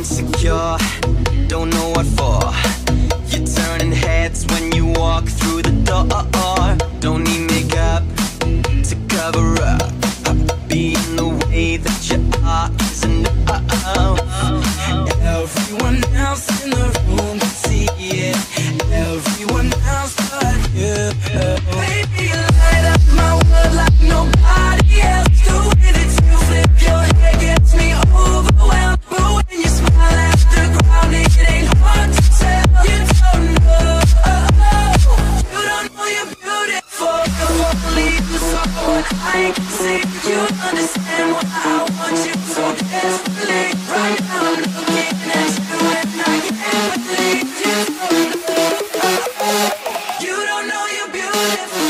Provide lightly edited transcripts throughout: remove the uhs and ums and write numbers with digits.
insecure, don't know what for. You're turning heads when you walk through the door. Don't need makeup to cover up. Being the way that you are is enough. Everyone else in the room can see it. Everyone else but you. Baby, you light up my world like nobody else. The way that you flip your hair gets me overwhelmed. But when you smile at the ground, it ain't hard to tell. You don't know, you don't know you're beautiful. If only you saw what I can see, you'd understand why I want you so desperately. Right now I'm looking at you and I can't believe you don't know. You don't know you're beautiful.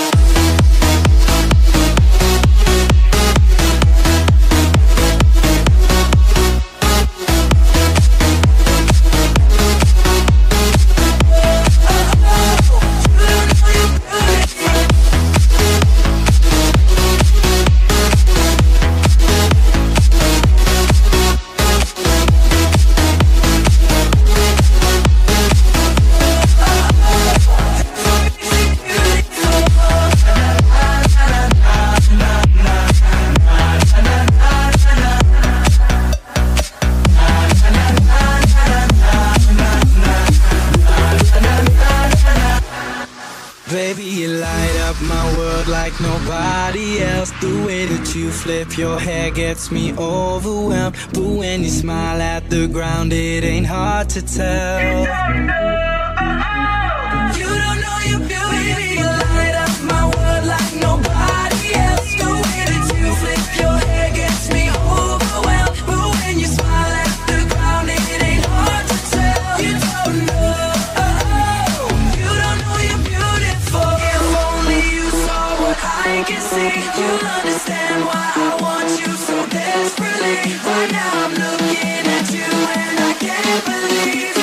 Baby, you light up my world like nobody else. The way that you flip your hair gets me overwhelmed. But when you smile at the ground, it ain't hard to tell. You don't know you're beautiful. Baby, you light up my world like nobody else. The way that you flip your hair gets me overwhelmed. But when you smile at the ground, it ain't hard to tell. You don't know. I can see, you'll understand why I want you so desperately. Right now I'm looking at you and I can't believe